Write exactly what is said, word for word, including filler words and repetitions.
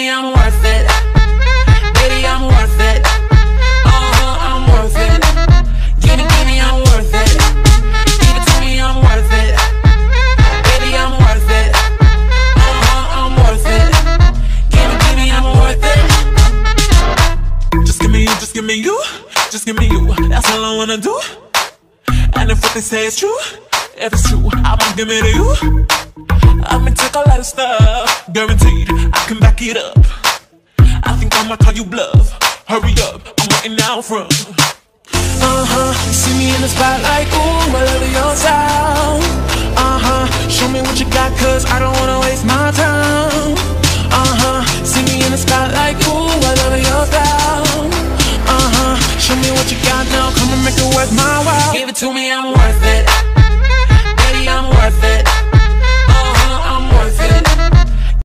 me I'm worth it. Baby, I'm worth it. Uh-huh, I'm worth it. Give it, give me, I'm worth it. Give it to me, I'm worth it. Baby, I'm worth it. Uh-huh, I'm worth it. Give it, give me, I'm worth it. Just give me you, just give me you. Just give me you, that's all I wanna do. And if what they say is true, if it's true, I'ma give it to you. I'ma take a lot of stuff, guaranteed I can back it up. I think I'ma call you bluff. Hurry up, I'm waiting out front. Uh-huh, see me in the spotlight, ooh, I love your style. Uh-huh, show me what you got, cause I don't wanna waste my time. Uh-huh, see me in the spotlight, ooh, I love your style. Uh-huh, show me what you got now, come and make it worth my while. Give it to me, I'm worth it.